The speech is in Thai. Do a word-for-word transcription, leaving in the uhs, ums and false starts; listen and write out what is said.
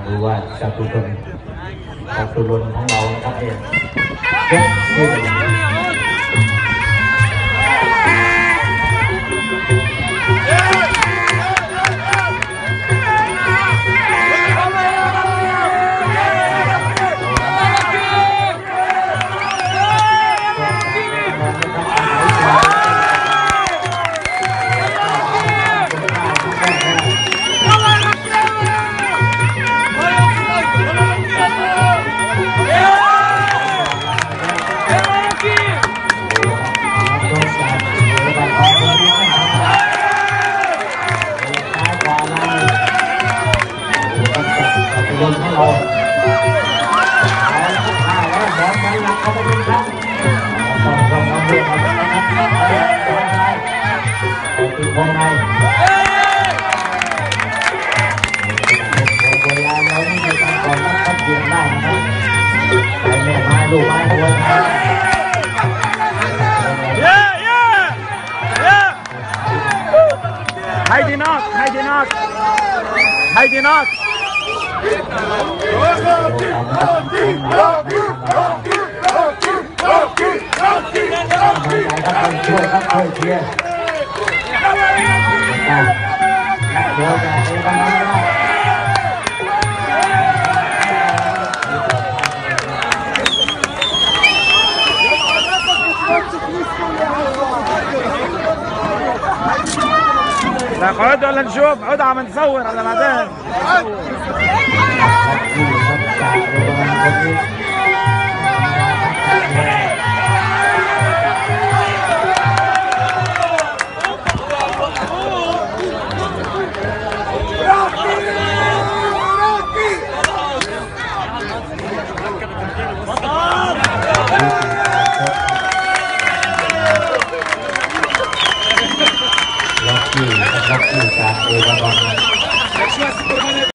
ดูว่าจตุรนจตุรนของเราครับเองเด็กที่ลงให้เราแล้วก็ข้าวแล้วบอลมันหลักเขาไปเป็นครั้งต้องต้องต้องเรียกเขานะครับตีวงในเวลาเราไม่มีการก่อนรับทับเกียงได้นะครับไปแม่มาดูมาตัวไทยเย้เย้เย้ไทยดีนอกไทยดีนอกไทยดีนอกช่วยครับช่วยเชียร์เดี๋ยวจะเตะกันนะلا قعد ولا نشوف عود عم نصور على بعدين Laki, laki tak ada